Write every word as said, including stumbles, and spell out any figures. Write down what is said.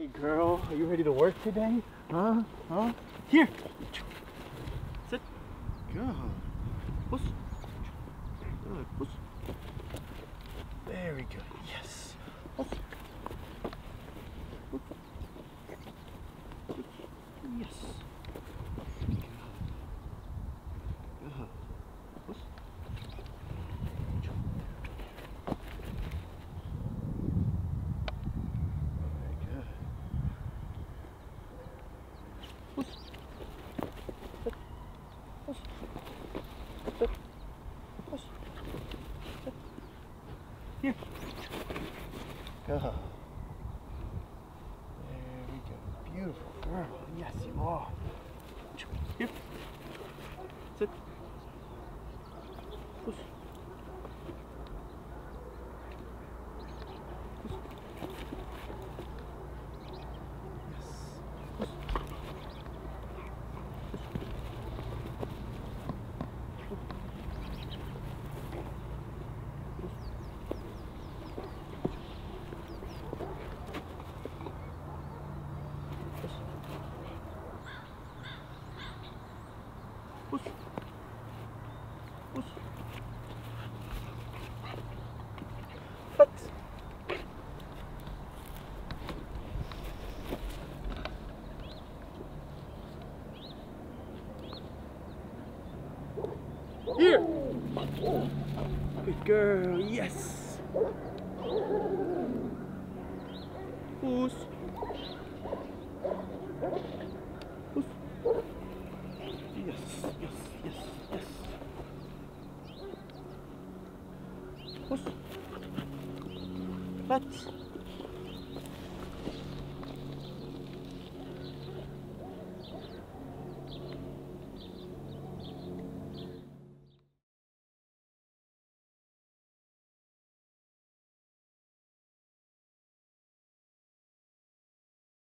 Good girl. Are you ready to work today? Huh? Huh? Here. Sit. Good. Puss. Good. Puss. Very good. Yes. Puss. Puss. Yes. Good. Good. Puss. Here. Go. There we go. Beautiful girl. Yes, you are. Here. Sit. Push. Push. Yes. Push. Push. Push. Flex. Here. Good girl. Yes. Push. Push. Yes, yes, yes, yes. Push. Flex.